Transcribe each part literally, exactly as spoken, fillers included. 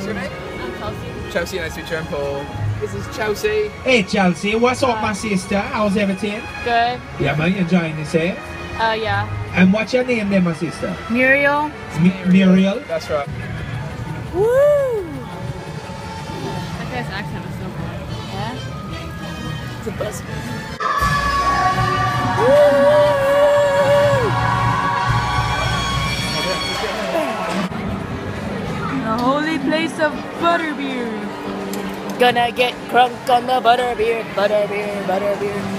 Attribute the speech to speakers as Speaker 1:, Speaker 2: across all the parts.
Speaker 1: your name?
Speaker 2: I'm Chelsea.
Speaker 1: Chelsea, nice to meet you. I'm Paul. This is Chelsea.
Speaker 3: Hey Chelsea, what's up my sister? How's everything?
Speaker 2: Good.
Speaker 3: Yeah man, you enjoying yourself?
Speaker 2: Uh, yeah.
Speaker 3: And what's your name then my sister?
Speaker 2: Muriel.
Speaker 3: M Muriel?
Speaker 1: That's right.
Speaker 2: Woo! That guy's accent is so good. Yeah? It's a buzz. The holy place of butterbeer. Gonna get crunk on the butterbeer, butterbeer, butterbeer.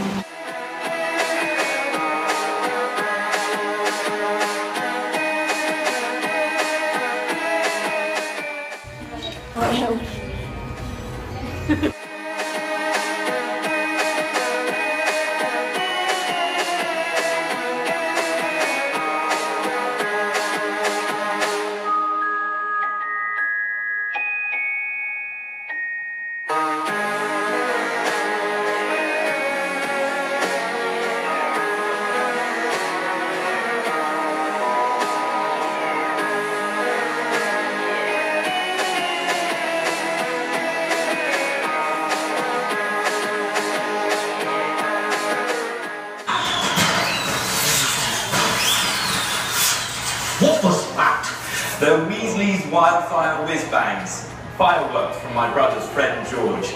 Speaker 4: What was that? The Weasley's Wildfire Whiz Bangs. Fireworks from my brother's friend George.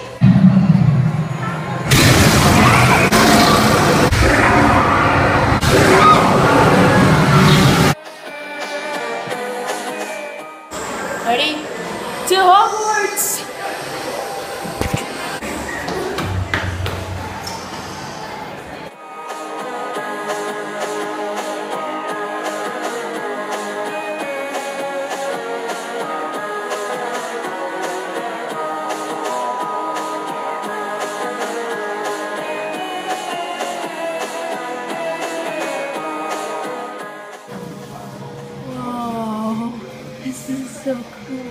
Speaker 2: Ready? To Hogwarts! This is so cool.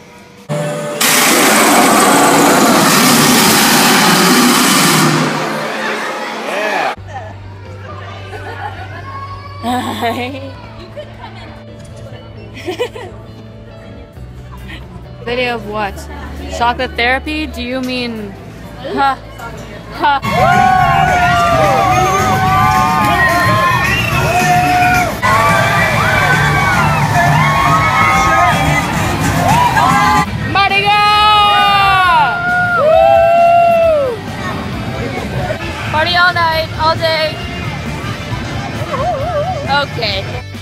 Speaker 1: Yeah.
Speaker 2: Video of what? Chocolate therapy? Do you mean ha ha? Party all night, all day. Okay.